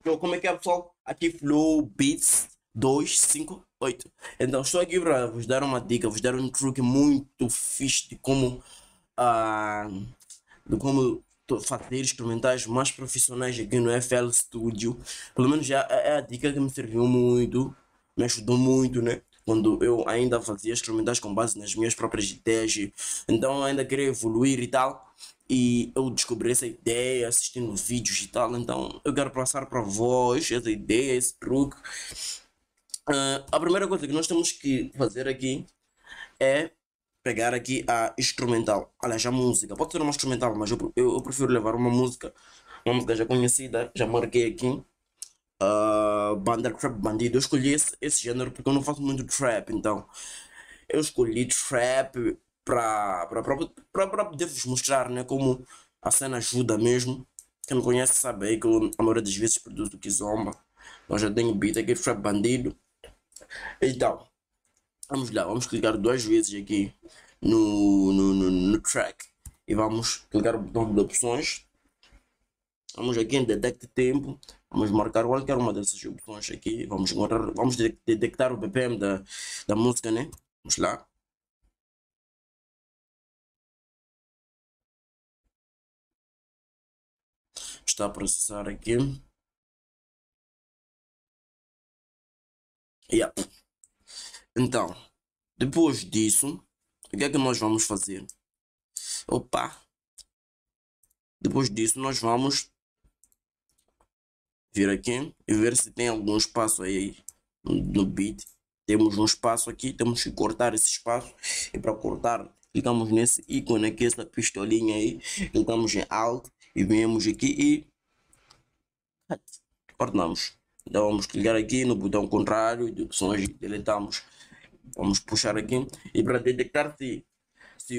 Então, como é que é, pessoal? Aqui Flow Beats 258. Então, estou aqui para vos dar uma dica, vos dar um truque muito fixe ah, de como fazer instrumentais mais profissionais aqui no FL Studio. Pelo menos já é a dica que me serviu muito, me ajudou muito, né? Quando eu ainda fazia instrumentais com base nas minhas próprias ideias, então eu ainda queria evoluir e tal. E eu descobri essa ideia assistindo vídeos e tal. Então eu quero passar para vós essa ideia, esse truque. A primeira coisa que nós temos que fazer aqui é pegar aqui a instrumental, aliás, a música. Pode ser uma instrumental, mas eu prefiro levar uma música já conhecida, já marquei aqui. Banda Trap Bandido. Eu escolhi esse gênero porque eu não faço muito trap, então eu escolhi trap para poder vos mostrar, né, como a cena ajuda mesmo. Quem me conhece sabe aí que eu, a maioria das vezes produzo Kizomba. Nós já tenho beat aqui, Trap Bandido. Então, vamos lá, vamos clicar duas vezes aqui no track e vamos clicar no botão de opções. Vamos aqui em Detect Tempo, vamos marcar qualquer uma dessas opções aqui. Vamos encontrar, vamos detectar o BPM da música, né? Vamos lá. Está a processar aqui. Yep. Então, depois disso, o que é que nós vamos fazer? Opa! Depois disso, nós vamos vir aqui e ver se tem algum espaço aí no beat. Temos um espaço aqui, temos que cortar esse espaço. E para cortar, clicamos nesse ícone aqui, essa pistolinha aí. Clicamos em Alt e viemos aqui e cortamos. Então vamos clicar aqui no botão contrário de opções, deletamos. Vamos puxar aqui e para detectar se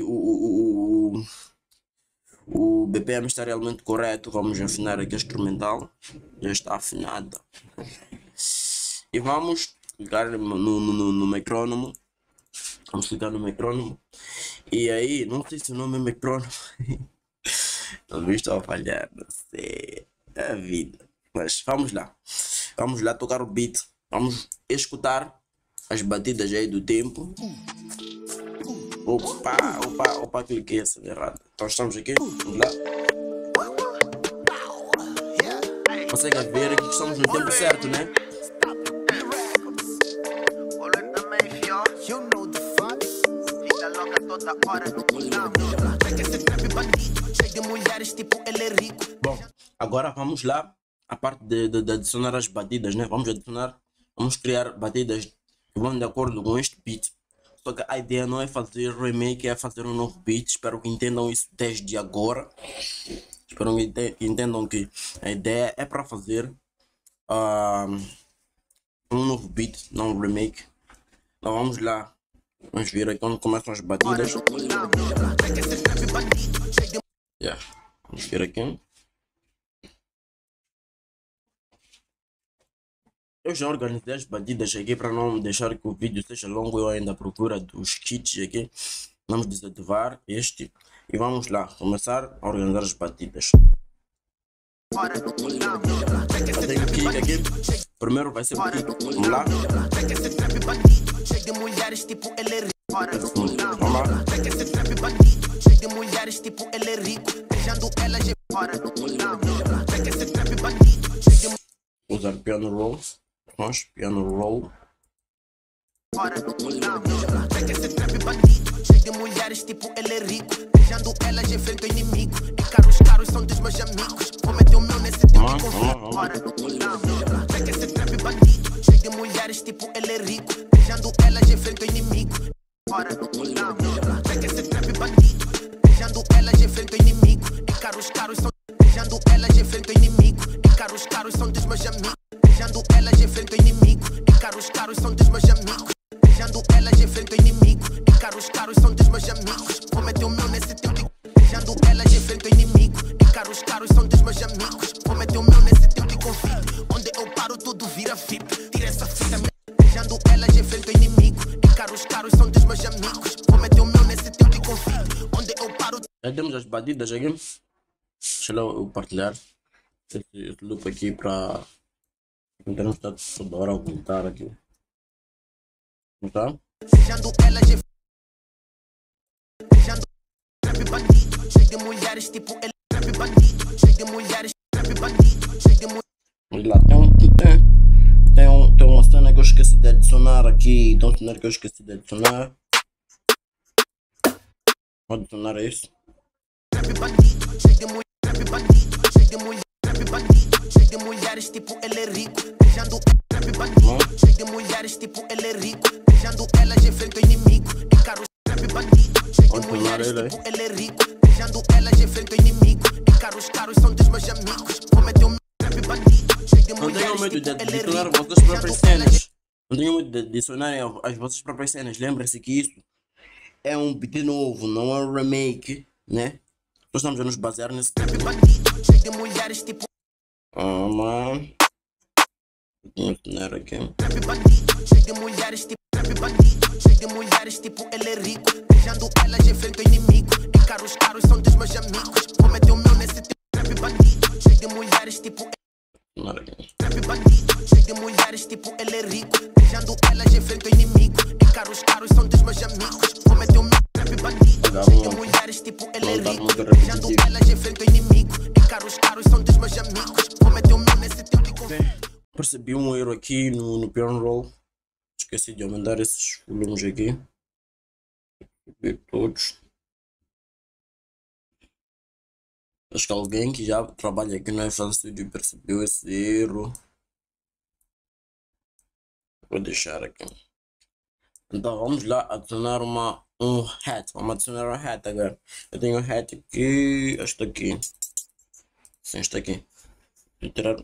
o BPM está realmente correto, vamos afinar aqui a instrumental. Já está afinada. E vamos clicar no metrônomo. Vamos clicar no metrônomo. E aí, não sei se o nome é metrônomo. Não estou a falhar, não sei. É a vida. Mas vamos lá. Vamos lá tocar o beat. Vamos escutar as batidas aí do tempo. Opa, cliquei essa errada. Então estamos aqui. Vamos lá. Consegue ver aqui que estamos no tempo certo, né? Bom, agora vamos lá a parte de adicionar as batidas, né? Vamos criar batidas que vão de acordo com este beat. Só que a ideia não é fazer remake, é fazer um novo beat. Espero que entendam isso desde agora. Espero que entendam que a ideia é para fazer um novo beat, não um remake. Então vamos lá. Vamos ver aqui onde começam as batidas. Yeah. Vamos ver aqui. Eu já organizei as batidas aqui para não deixar que o vídeo seja longo. Eu ainda à procura dos kits aqui. Vamos desativar este e vamos lá começar a organizar as batidas. Eu tenho que ir aqui. Primeiro vai ser o kick. Vamos lá. Vamos lá. Usar piano roll. Nós, piano roll. Cheio de mulheres, tipo ele é rico. Beijando elas em frente ao inimigo. Em carros caros são dos meus amigos. Vou meter o meu nesse tipo de conflito. Cheio esse trap bandido. Cheio de mulheres, tipo ele é rico. Beijando elas em frente ao inimigo. Cheio esse trap bandido. Beijando elas em frente ao inimigo. Em carros caros são. Beijando elas em frente ao inimigo. Em carros caros são dos meus amigos. Beijando elas em frente ao inimigo. Em carros caros são dos meus amigos. Beijando elas em frente ao inimigo. Em carros caros são dos meus amigos. Vou meter o meu nesse tipo de. Beijando elas em frente ao inimigo. Em carros caros são dos meus amigos. Vou meter o meu nesse tipo de conflito. Onde eu paro tudo vira VIP. Tira essa fita. Beijando elas em frente ao inimigo. Em carros caros são dos meus amigos. Vou meter o meu nesse tipo de conflito. Onde eu paro. Já temos as batidas aqui. Deixa eu partilhar esse loop aqui para Então não está toda hora a voltar aqui. Não está? Beijando ela, beijando trap bandido, cheio de mulheres, tipo ele trap bandido, cheio de mulheres, trap bandido, cheio de mulheres. Olha lá, tem uma cena que eu esqueci de adicionar aqui. Tem um cenário que eu esqueci de adicionar. Vou adicionar isso. Trap bandido, cheio de mulheres, trap bandido, cheio de mulheres, trap bandido, cheio de mulheres, tipo ele é rico, beijando trap bandido, cheio de mulheres, tipo ele é rico, beijando elas enfrenta o inimigo, em carros trap bandido, cheio de mulheres, tipo ele é rico, beijando elas enfrenta o inimigo, em carros caros são dos meus amigos, vou meter o trap bandido, cheio de Não tenho mulheres, medo de tipo ele é adicionar rico, vossas próprias beijando elas. cenas. Não tenho medo de adicionarem as vossas próprias cenas. Lembrem-se que isso é um beat novo, não é um remake, né? Nós estamos a nos basear nesse tipo. Bandido, cheio de mulheres, tipo Mano. Vou adicionar aqui. bandido, cheio de mulheres, tipo bandido, cheio de mulheres, tipo ele é rico, beijando elas enfrenta o inimigo, em carros caros são dos meus amigos, vou meter o meu nesse tipo bandido, cheio de mulheres, tipo Adicionar aqui. bandido, cheio de mulheres, tipo ele é rico, beijando elas enfrenta o inimigo, em carros caros são dos meus amigos, vou meter o meu bandido, cheio de mulheres, tipo ele é rico, beijando elas enfrenta o inimigo, em carros caros são dos meus amigos, vou meter o meu nesse tempo de conflito. Percebi um erro aqui no piano roll. Esqueci de aumentar esses volumes aqui. Ver todos. Acho que alguém que já trabalha aqui no FL Studio percebeu esse erro. Vou deixar aqui. Então vamos lá adicionar um hat. Vamos adicionar um hat agora. Eu tenho um hat aqui. Este aqui. Sim, este aqui. Vou tirar.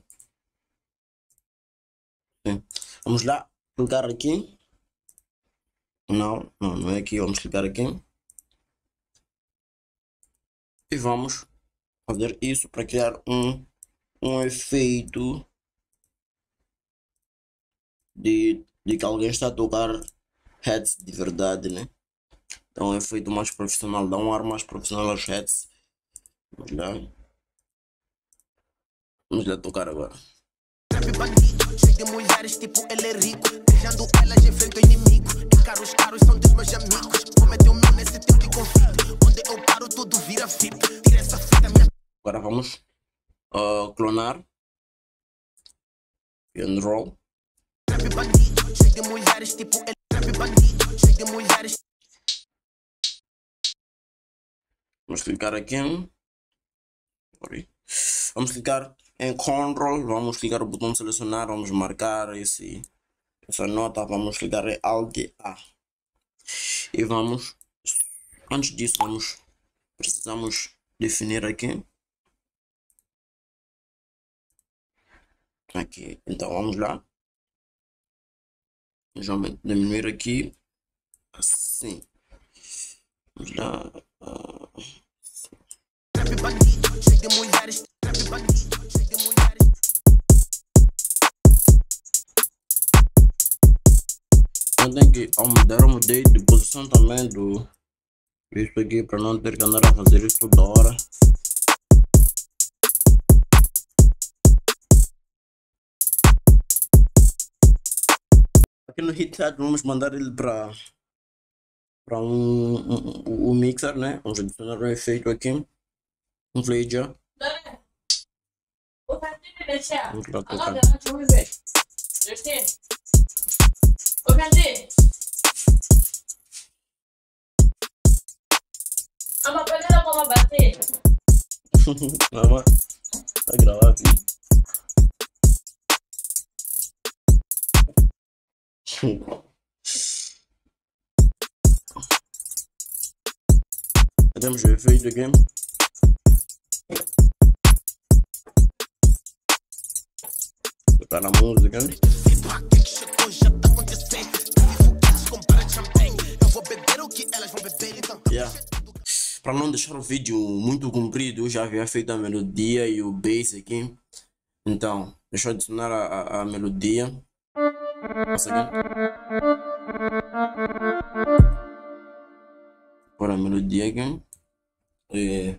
Sim. Vamos lá. Clicar aqui. Não é aqui. Vamos clicar aqui. E vamos fazer isso para criar um efeito de que alguém está a tocar heads de verdade, né? Então é um efeito mais profissional, dá um ar mais profissional aos heads. Vamos lá tocar agora. Bandido, cheio de mulheres, tipo ele é rico, beijando elas enfrenta o inimigo, em carros caros são dos meus amigos, vou meter o meu nesse tempo de conflito, onde eu paro tudo vira VIP, tira essa fita minha. Agora vamos clonar and roll. Bandido, cheio de mulheres, tipo ele é bandido, cheio de mulheres. Vamos clicar aqui. Vamos clicar em Ctrl, vamos clicar o botão de selecionar, vamos marcar essa nota, vamos clicar em Alt A. E vamos, antes disso, precisamos definir aqui. Aqui, então vamos lá. Vamos diminuir aqui, assim. Vamos lá. Bandido, cheio de mulheres, bandido, cheio de mulheres. Eu tenho que mudei de posição também do isso aqui para não ter que andar a fazer isso toda hora. Aqui no HitChat vamos mandar ele para o mixer, né? Vamos adicionar um efeito aqui, um flanger. Vamos lá tocar. Mama, tá gravando vídeo. Temos o efeito aqui. Tocar a música. Yeah. Para não deixar o vídeo muito comprido, eu já havia feito a melodia e o bass aqui. Então, deixa eu adicionar a melodia. Nossa, aqui. Por a melodia aqui. E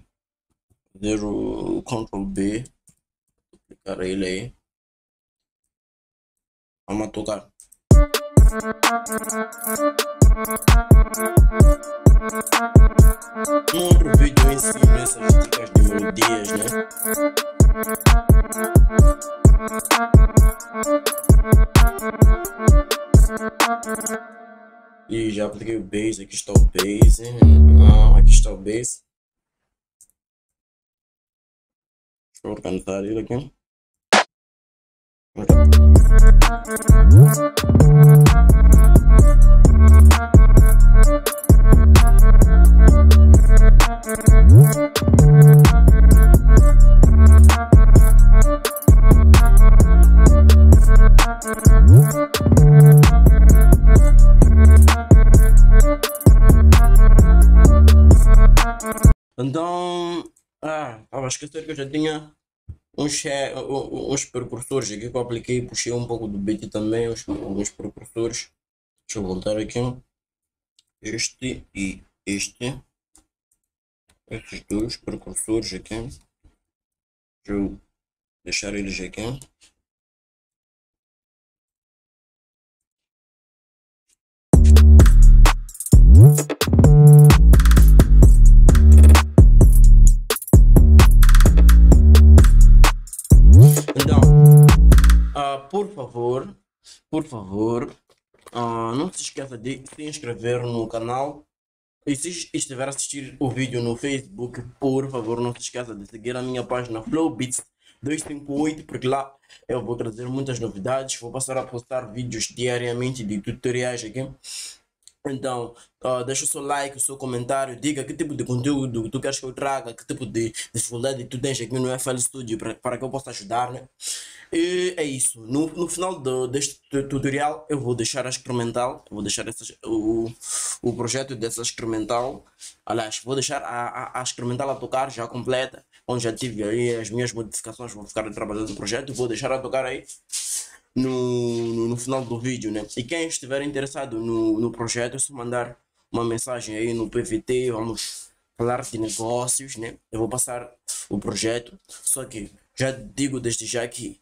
fazer o Ctrl B. Clicar ele aí. Vamos a tocar. Um outro vídeo ensino essas dicas de melodias, né? E já apliquei o bass, aqui está o bass, aqui está o bass. Deixa eu organizar ele aqui. Então, estava a esquecer que eu já tinha uns precursores aqui que eu apliquei, puxei um pouco do beat também, uns precursores. Deixa eu voltar aqui. Este e este. Esses dois precursores aqui. Deixa eu deixar eles aqui. Então, por favor, não se esqueça de se inscrever no canal. E se estiver a assistir o vídeo no Facebook, por favor, não se esqueça de seguir a minha página Flowbeats 258, porque lá eu vou trazer muitas novidades. Vou passar a postar vídeos diariamente de tutoriais aqui. Então, deixa o seu like, o seu comentário, diga que tipo de conteúdo tu queres que eu traga, que tipo de dificuldade tu tens aqui no FL Studio para que eu possa ajudar, né? E é isso. No final deste tutorial eu vou deixar a experimental, eu vou deixar o projeto dessa experimental. Aliás, vou deixar a experimental a tocar já completa, onde já tive aí as minhas modificações, vou ficar trabalhando no projeto, vou deixar a tocar aí no final do vídeo, né? E quem estiver interessado no projeto, é só mandar uma mensagem aí no PVT, vamos falar de negócios, né? Eu vou passar o projeto, só que já digo desde já que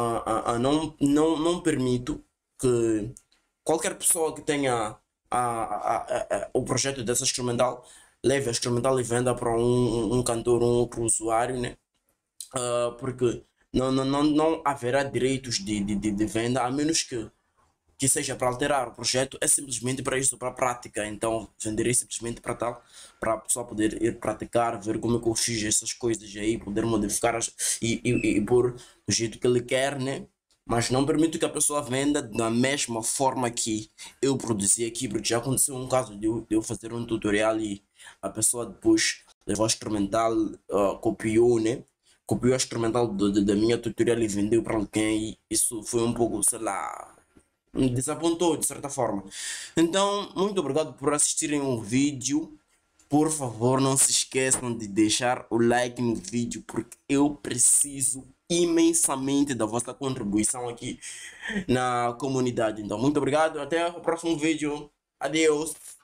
não permito que qualquer pessoa que tenha o projeto dessa instrumental leve a instrumental e venda para um cantor, um outro usuário, né? Porque não haverá direitos de venda, a menos que seja para alterar o projeto, é simplesmente para isso, para a prática. Então venderei simplesmente para tal, para a pessoa poder ir praticar, ver como é que eu fiz essas coisas aí, poder modificar e pôr do jeito que ele quer, né? Mas não permito que a pessoa venda da mesma forma que eu produzi aqui, porque já aconteceu um caso de eu fazer um tutorial e a pessoa depois levou a experimental, copiou, né? Copiou a instrumental da minha tutorial e vendeu para alguém, e isso foi um pouco, sei lá, me desapontou de certa forma. Então, muito obrigado por assistirem o vídeo. Por favor, não se esqueçam de deixar o like no vídeo, porque eu preciso imensamente da vossa contribuição aqui na comunidade. Então, muito obrigado, até o próximo vídeo. Adeus.